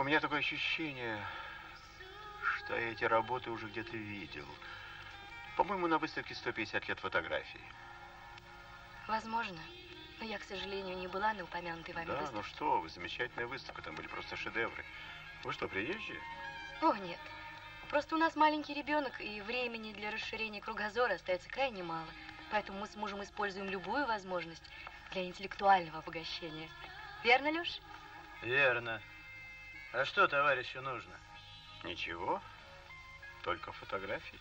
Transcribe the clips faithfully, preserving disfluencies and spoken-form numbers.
У меня такое ощущение, что я эти работы уже где-то видел. По-моему, на выставке сто пятьдесят лет фотографий. Возможно. Но я, к сожалению, не была на упомянутой вами да, выставке. Да, ну что вы, замечательная выставка. Там были просто шедевры. Вы что, приезжие? О, нет. Просто у нас маленький ребенок, и времени для расширения кругозора остается крайне мало. Поэтому мы с мужем используем любую возможность для интеллектуального обогащения. Верно, Леш? Верно. А что товарищу нужно? Ничего. Только фотографии.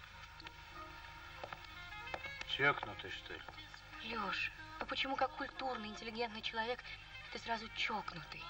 Чокнутый, что ли? Леш, ну почему как культурный, интеллигентный человек ты сразу чокнутый?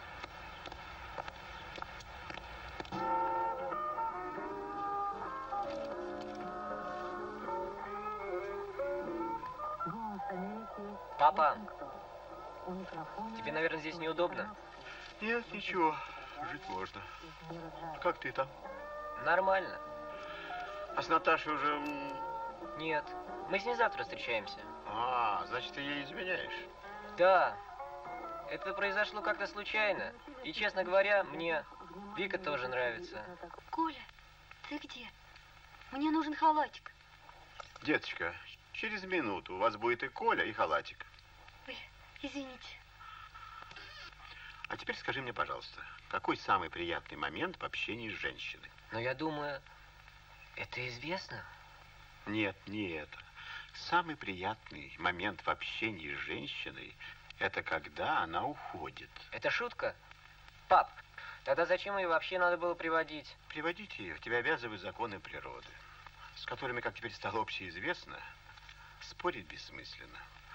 Папа, тебе, наверное, здесь неудобно? Нет, ничего. Жить можно. Как ты там? Нормально. А с Наташей уже... Нет. Мы с ней завтра встречаемся. А, значит, ты ей изменяешь? Да. Это произошло как-то случайно. И, честно говоря, мне Вика тоже нравится. Коля, ты где? Мне нужен халатик. Деточка, через минуту у вас будет и Коля, и халатик. Ой, извините. А теперь скажи мне, пожалуйста, какой самый приятный момент в общении с женщиной? Но я думаю, это известно. Нет, не это. Самый приятный момент в общении с женщиной – это когда она уходит. Это шутка? Пап, тогда зачем ее вообще надо было приводить? Приводить ее тебя обязывают законы природы, с которыми, как теперь стало общеизвестно, спорить бессмысленно.